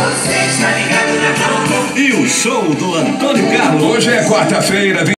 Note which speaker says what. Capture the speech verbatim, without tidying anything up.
Speaker 1: Você está ligado na Globo. E o show do Antônio Carlos.
Speaker 2: Hoje é quarta-feira,